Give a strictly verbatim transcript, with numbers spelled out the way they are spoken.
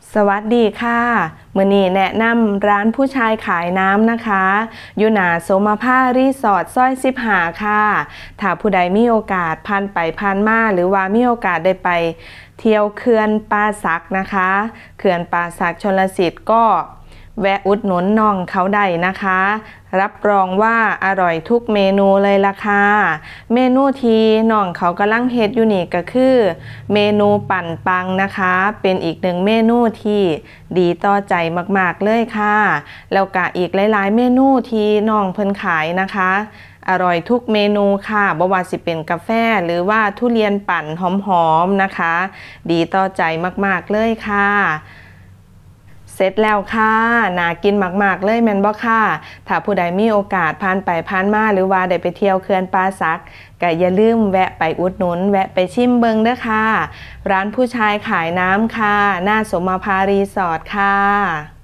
สวัสดีค่ะมื้อนี้แนะนำร้านผู้ชายขายน้ำนะคะอยู่หน้าโสมภารีสอร์ทซอยสิบห้าค่ะถ้าผู้ใดมีโอกาสผ่านไปผ่านมาหรือว่ามีโอกาสได้ไปเที่ยวเขื่อนป่าสักนะคะเขื่อนป่าสักชลสิทธิ์ก็แวะอุดหนุนน้องเขาได้นะคะรับรองว่าอร่อยทุกเมนูเลยล่ะค่ะเมนูที่น้องเขากำลังเฮ็ดอยู่นี่ก็คือเมนูปั่นปังนะคะเป็นอีกหนึ่งเมนูที่ดีต่อใจมากๆเลยค่ะแล้วก็อีกหลายๆเมนูที่น้องเพิ่นขายนะคะอร่อยทุกเมนูค่ะบ่ว่าสิเป็นกาแฟหรือว่าทุเรียนปั่นหอมๆนะคะดีต่อใจมากๆเลยค่ะเสร็จแล้วค่ะน่ากินมากๆเลยแม่นบ่ค่ะถ้าผู้ใดมีโอกาสผ่านไปผ่านมาหรือว่าได้ไปเที่ยวเขื่อนป่าสักก็อย่าลืมแวะไปอุดหนุนแวะไปชิมเบิงเด้อค่ะร้านผู้ชายขายน้ำค่ะหน้าโสมภารีสอร์ทค่ะ